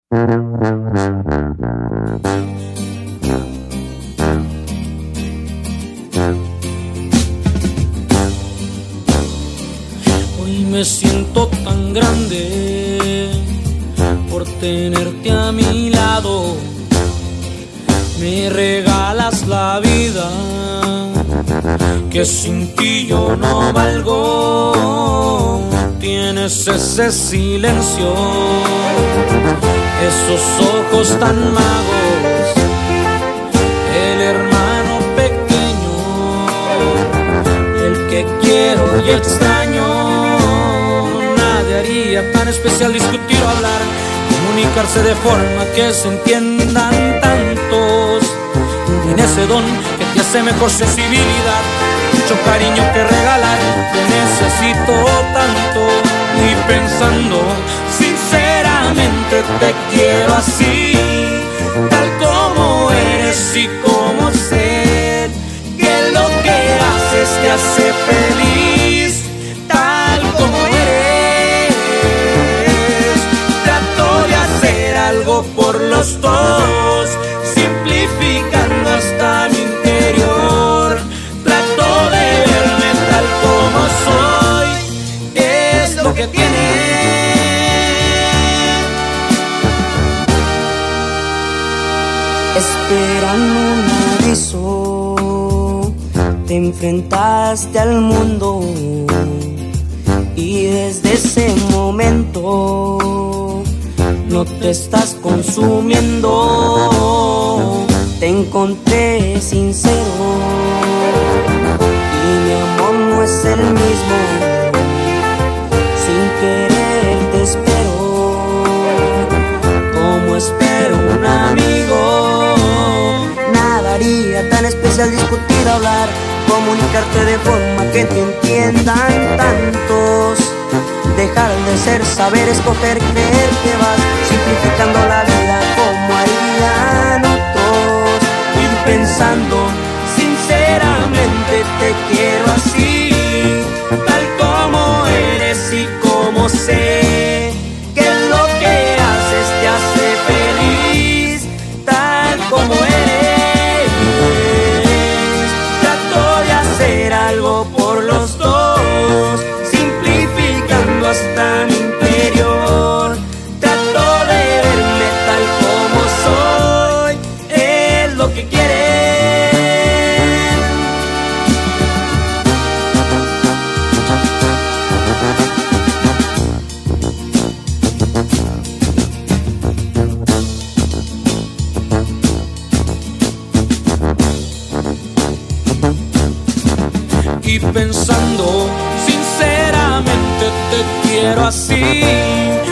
Hoy me siento tan grande por tenerte a mi lado. Me regalas la vida, que sin ti yo no valgo. Tienes ese silencio, esos ojos tan magos, el hermano pequeño, el que quiero y extraño. Nadie haría tan especial discutir o hablar, comunicarse de forma que se entiendan tantos. Tiene ese don que te hace mejor sensibilidad, mucho cariño que regalar, te necesito tanto. Y pensando sinceramente te quiero así, tal como eres y como sé que lo que haces te hace feliz, tal como eres. Trato de hacer algo por los dos, simplificando hasta mi interior. Trato de verme tal como soy, es lo que tiene. Esperando un aviso, te enfrentaste al mundo y desde ese momento no te estás consumiendo. Te encontré sincero y mi amor no es el mismo. Sin querer te espero, como espero un amigo. Nada haría tan especial discutir, hablar, comunicarte de forma que te entiendan tantos. Dejar de ser, saber escoger, creer que vas simplificando la vida como harían otros. Ir pensando sinceramente te quiero así, tal como eres y como sé que lo que haces te hace feliz, tal como eres. Trato de hacer algo por los dos, simplificando hasta mi interior. Trato de verme tal como soy, es lo que quieren. Y pensando sinceramente te quiero así,